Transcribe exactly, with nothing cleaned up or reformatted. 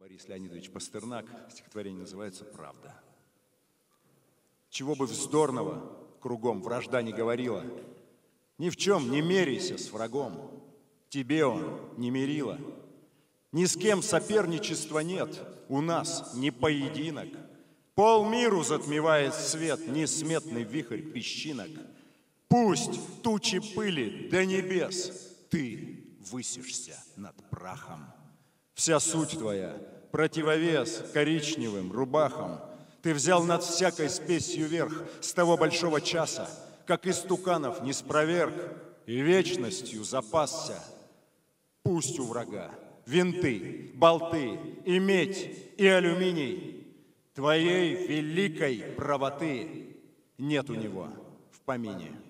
Борис Леонидович Пастернак, стихотворение называется «Правда». Чего бы вздорного кругом вражда не говорила, ни в чем не меряйся с врагом, тебе он не мерила. Ни с кем соперничества нет, у нас не поединок. Полмиру затмевает свет несметный вихрь песчинок. Пусть тучи пыли до небес, ты высишься над прахом. Вся суть твоя — противовес коричневым рубахам. Ты взял над всякой спесью верх с того большого часа, как истуканов не спроверг и вечностью запасся. Пусть у врага винты, болты и медь, и алюминий, твоей великой правоты нет у него в помине.